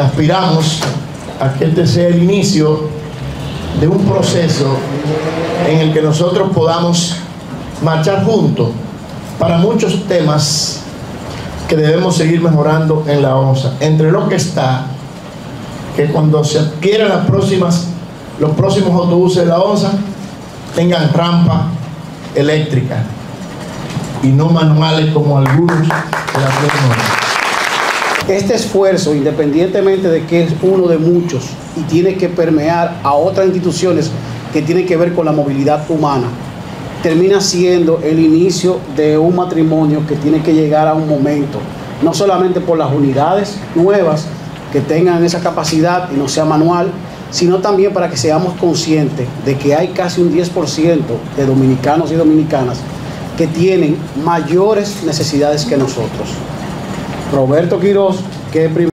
que aspiramos a que este sea el inicio de un proceso en el que nosotros podamos marchar juntos para muchos temas que debemos seguir mejorando en la ONSA. Entre lo que está, que cuando se adquieran los próximos autobuses de la ONSA tengan rampa eléctrica y no manuales como algunos de la tienen. Este esfuerzo, independientemente de que es uno de muchos y tiene que permear a otras instituciones que tienen que ver con la movilidad humana, termina siendo el inicio de un matrimonio que tiene que llegar a un momento, no solamente por las unidades nuevas que tengan esa capacidad y no sea manual, sino también para que seamos conscientes de que hay casi un 10% de dominicanos y dominicanas que tienen mayores necesidades que nosotros. Roberto Quiroz, que es primero.